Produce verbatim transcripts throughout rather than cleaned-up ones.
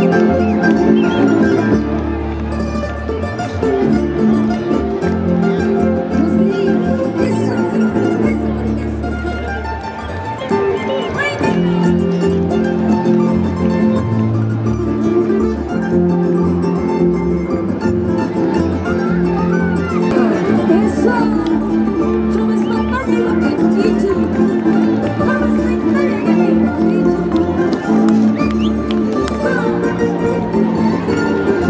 Thank you.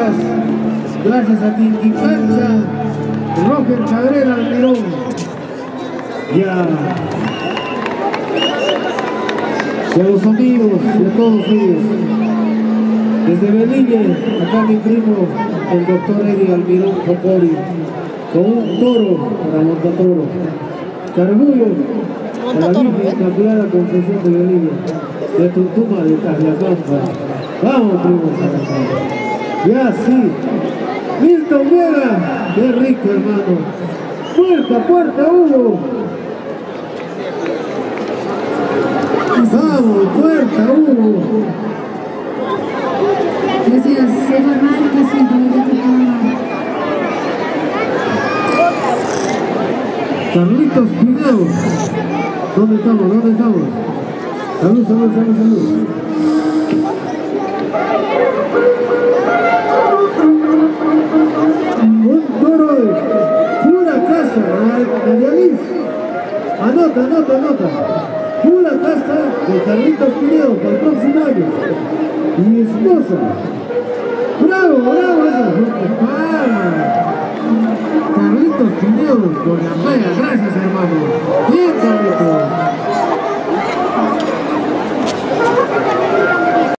gracias. Gracias a Tinky Cancha, Roger Cabrera Almirón. Ya. Y a los amigos y a todos ellos. Desde Belille, acá mi primo, el doctor Eddie Almirón Popori, con un toro para Montatoro. Carbullo para la Virgen Inmaculada Concepción de Belille, de Tuntuma de Caslacampa. Vamos, primo. Ya sí. Milton Vega, qué rico, hermano. Puerta, puerta, Hugo. Vamos, puerta, Hugo. Gracias, señor Márquez, Carlitos Pineo. ¿Dónde estamos? ¿Dónde estamos? Salud, salud, salud, salud. Un toro de pura casa, Nadialis. Anota, anota, anota. Pura casa de Carlitos Pineo para el próximo año. Y mi esposa. ¡Bravo, bravo esa! ¡Ah! Carlitos Pineo por la pega, gracias hermano.